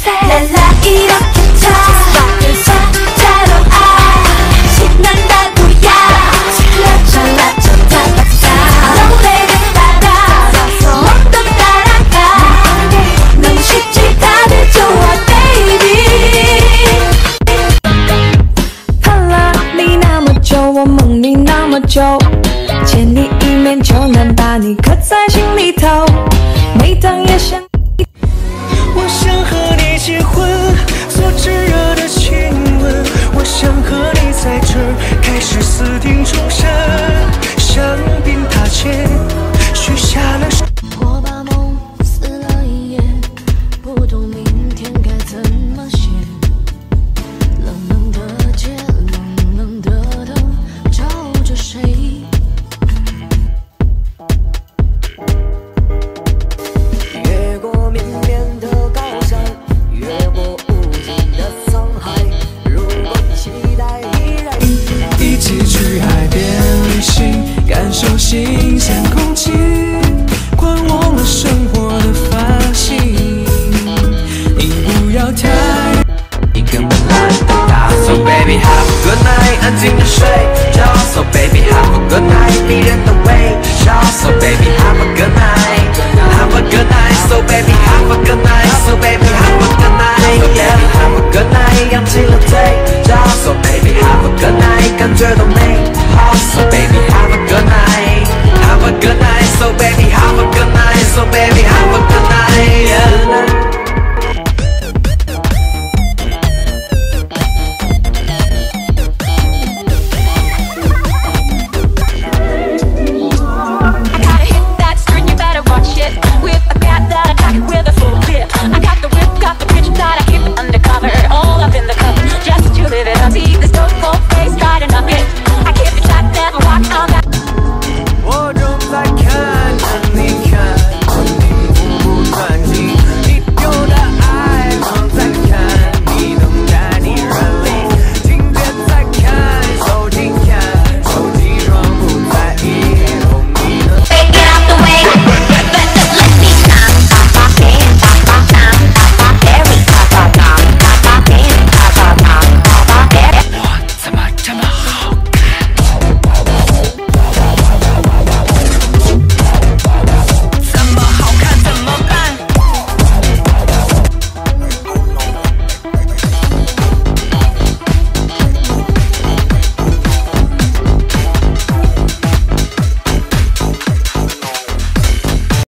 랄라 이렇게 차로 신난다고야 랄라 좋다 노래를 따라서 넌 따라가 넌 쉽지 다들 좋아 baby 달라你那么久我梦你那么久见你一面就能把你刻在心里头每当夜想我想和你结婚做炙热的亲吻我想和你在这儿开始私定终身香槟塔前许下了我把梦撕了一页不懂明天该怎么写冷冷的街冷冷的灯照着谁越过绵绵的高山越过无尽的沧海如果期待依然一起去海边旅行感受新鲜空气观望了生活的繁星你不要太你根本懒得打 So baby have a good night 安静的睡觉 So baby have a good night 迷人的微笑 So baby have a good night Have a good night So baby have a good night